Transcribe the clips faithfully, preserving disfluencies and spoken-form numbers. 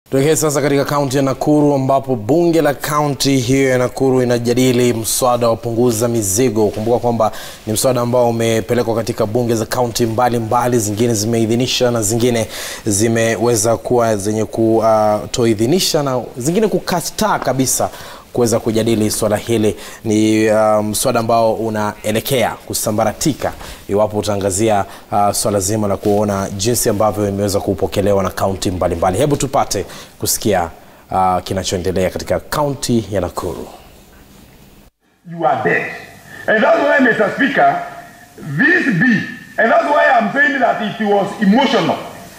Tuelekee sasa katika kaunti ya Nakuru ambapo bunge la kaunti hiyo ya Nakuru inajadili mswada wa punguza mizigo. Kumbuka kwamba ni mswada ambao umepelekwa katika bunge za kaunti mbalimbali, zingine zimeidhinisha na zingine zimeweza kuwa zenye kutoidhinisha na zingine kukataa kabisa kuweza kujadili swala hili. Ni uh, mswada ambao unaelekea kusambaratika iwapo utaangazia uh, swala zima la kuona jinsi ambavyo imeweza kupokelewa na kaunti mbalimbali. Hebu tupate kusikia uh, kinachoendelea katika kaunti ya Nakuru. You are dead. And that's why, Mister Speaker, this bill, and that's why I'm saying that it was emotional.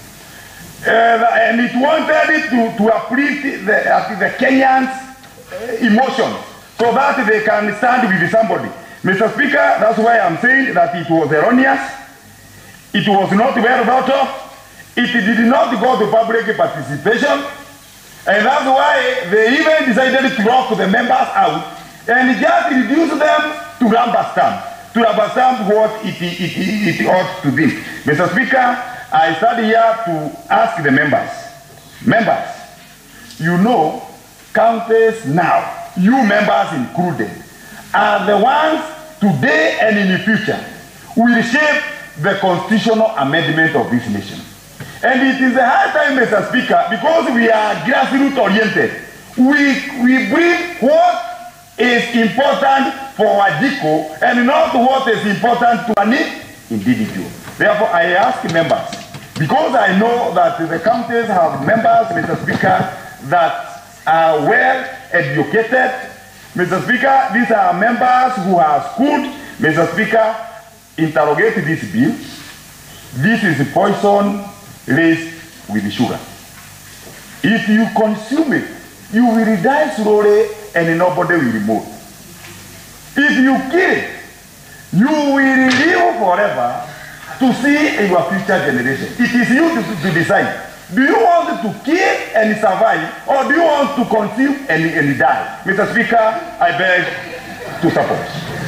Uh, and it wanted to, to uplift the, uh, the Kenyans' emotions so that they can stand with somebody. Mister Speaker, that's why I'm saying that it was erroneous. It was not well thought of. It did not go to public participation. And that's why they even decided to lock the members out and just reduce them to rubber stamp. To rubber stamp what it, it, it, it ought to be. Mister Speaker, I stand here to ask the members. Members, you know, counties now, you members included, are the ones today and in the future will shape the constitutional amendment of this nation. And it is a high time, Mister Speaker, because we are grassroots oriented. We, we bring what is important for Wajiko and not what is important to an individual. Therefore, I ask members, because I know that the counties have members, Mister Speaker, that are well educated. Mister Speaker, these are members who are schooled. Mister Speaker, interrogate this bill. This is poison laced with sugar. If you consume it, you will die slowly and nobody will remove. If you kill it, you will live forever to see your future generation. It is you to, to decide. Do you want to kill and survive, or do you want to consume and, and die? Mister Speaker, I beg to support.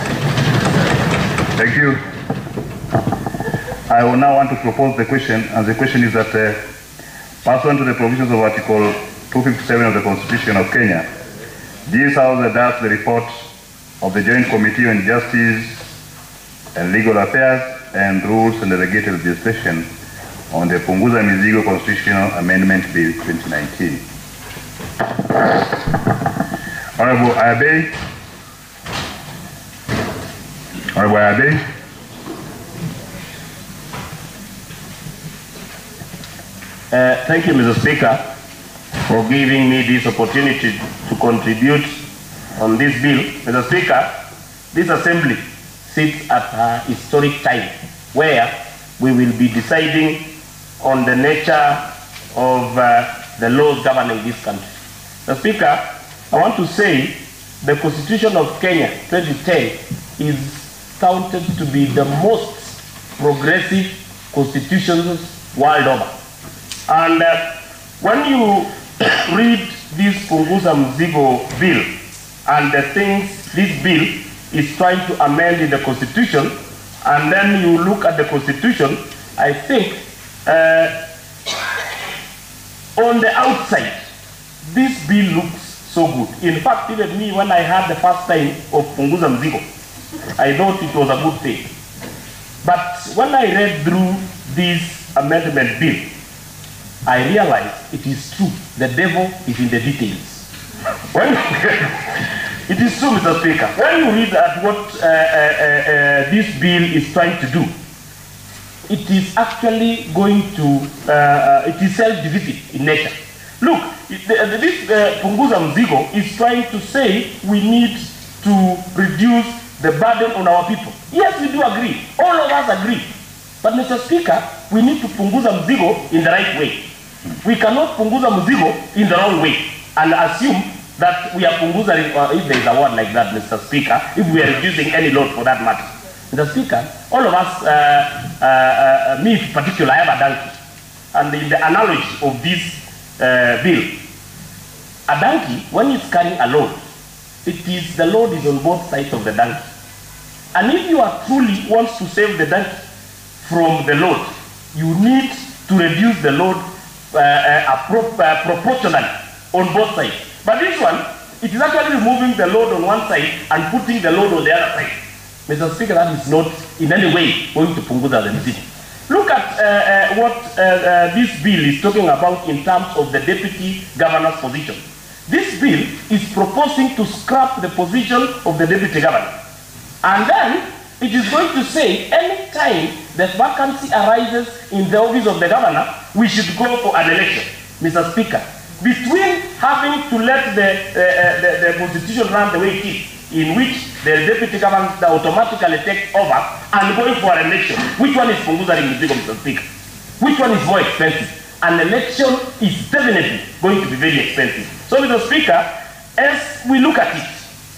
Thank you. I will now want to propose the question, and the question is that uh, pursuant to the provisions of Article two fifty-seven of the Constitution of Kenya, this House adopts the report of the Joint Committee on Justice and Legal Affairs and Rules and Delegated Legislation on the Punguza Mizigo Constitutional Amendment Bill twenty nineteen. Honorable Abe. Honorable Abe. Uh, thank you, Mister Speaker, for giving me this opportunity to contribute on this bill. Mister Speaker, this assembly sits at a historic time where we will be deciding on the nature of uh, the laws governing this country. Mister Speaker, I want to say the Constitution of Kenya twenty ten is counted to be the most progressive constitutions world over. And uh, when you read this Punguza Mzigo bill and the things this bill is trying to amend in the Constitution, and then you look at the Constitution, I think uh, on the outside, this bill looks so good. In fact, even me, when I heard the first time of Punguza Mzigo, I thought it was a good thing. But when I read through this amendment bill, I realized it is true. The devil is in the details. When it is true, Mister Speaker. When you read at what uh, uh, uh, this bill is trying to do, it is actually going to, uh, uh, it is self-defeating in nature. Look, it, uh, this uh, Punguza Mzigo is trying to say we need to reduce the burden on our people. Yes, we do agree. All of us agree. But Mister Speaker, we need to Punguza Mzigo in the right way. We cannot Punguza Mzigo in the wrong way and assume that we are Punguza, uh, if there is a word like that, Mister Speaker, if we are reducing any load for that matter. Mister Speaker, all of us, uh, uh, uh, me in particular, I have a donkey. And in the analogy of this uh, bill, a donkey, when it's carrying a load, it is the load is on both sides of the donkey. And if you are truly wants to save the donkey from the load, you need to reduce the load uh, uh, appro uh, proportionally on both sides. But this one, it is actually removing the load on one side and putting the load on the other side. Mister Speaker, that is not in any way going to punguza the mzigo. Look at uh, uh, what uh, uh, this bill is talking about in terms of the deputy governor's position. This bill is proposing to scrap the position of the deputy governor. And then it is going to say any time the vacancy arises in the office of the governor, we should go for an election. Mister Speaker, between having to let the, uh, the, the constitution run the way it is, in which the deputy governor automatically takes over, and going for an election, which one is punguza mzigo, Mister Speaker? Which one is more expensive? An election is definitely going to be very expensive. So, Mister Speaker, as we look at it,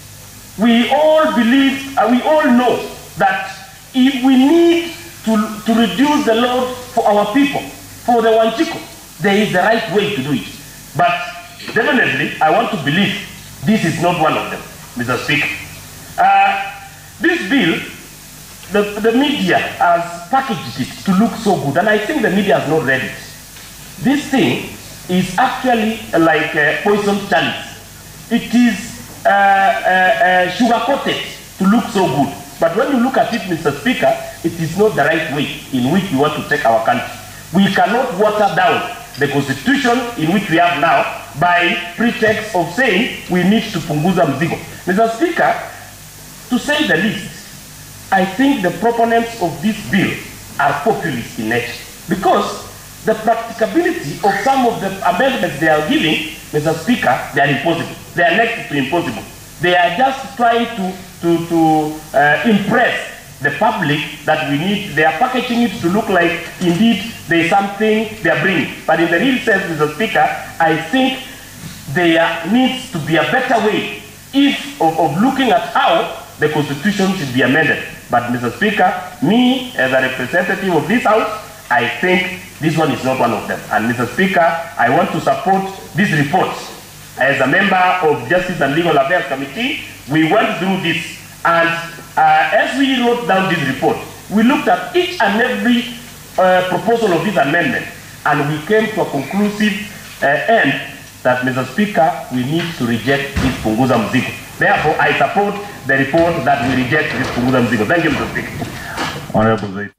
we all believe, uh, we all know that if we need to, to reduce the load for our people, for the Wanchiko, there is the right way to do it. But definitely, I want to believe this is not one of them, Mister Speaker. Uh, this bill, the, the media has packaged it to look so good, and I think the media has not read it. This thing is actually like a poison chalice. It is uh, uh, uh, sugar-coated to look so good. But when you look at it, Mister Speaker, it is not the right way in which we want to take our country. We cannot water down the constitution in which we have now by pretext of saying we need to punguza mzigo. Mister Speaker, to say the least, I think the proponents of this bill are populist in nature, because the practicability of some of the amendments they are giving, Mister Speaker, they are impossible. They are next to impossible. They are just trying to, to, to uh, impress the public that we need. They are packaging it to look like indeed there is something they are bringing. But in the real sense, Mister Speaker, I think there needs to be a better way if, of, of looking at how the Constitution should be amended. But Mister Speaker, me as a representative of this House, I think this one is not one of them. And Mister Speaker, I want to support this report. As a member of Justice and Legal Affairs Committee, we went through this, and uh, as we wrote down this report, we looked at each and every uh, proposal of this amendment, and we came to a conclusive uh, end that, Mister Speaker, we need to reject this punguza mzigo. Therefore, I support the report that we reject this punguza mzigo. Thank you, Mister Speaker. Honorable Zaid.